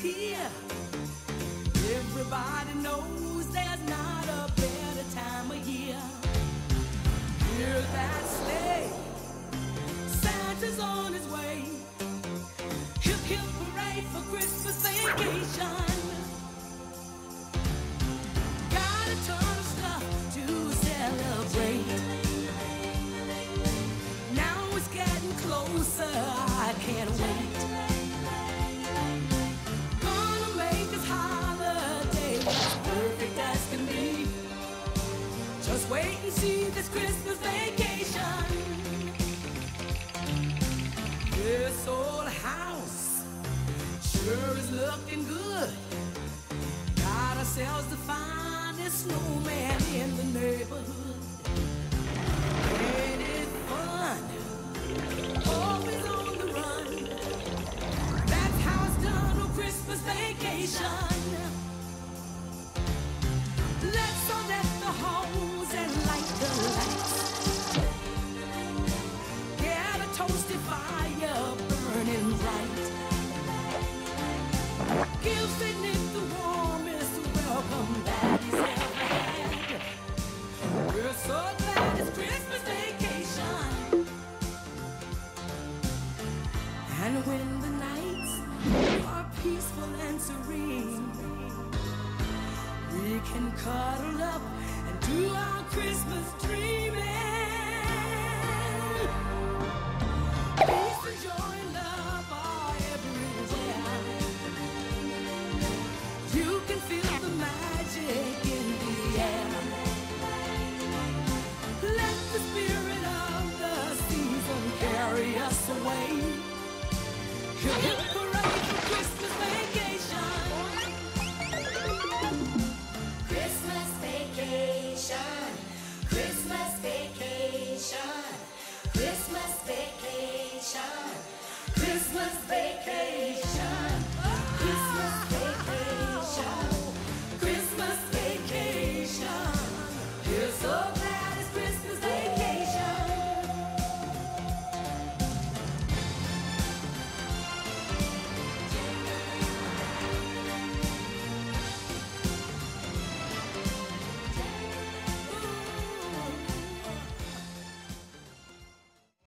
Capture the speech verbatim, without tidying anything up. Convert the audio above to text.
here. Everybody knows there's not a better time of year. Hear that sleigh, Santa's on his way. Hip hip hooray for Christmas vacation. Got a ton of stuff to celebrate. Now it's getting closer, I can't wait. Gonna make this holiday as perfect as can be. Just wait and see this Christmas vacation. This old house sure is looking good. Got ourselves the finest snowman in the neighborhood. Ain't it fun? Always on the run. That's how it's done on Christmas vacation. Let's all let the hose and light the lights. Get a toasty fire burning bright. Give Saint Nick the warmest welcome that he's ever had. We're so glad it's Christmas vacation. And when the nights are peaceful and serene, we can cuddle up and do our Christmas dreaming.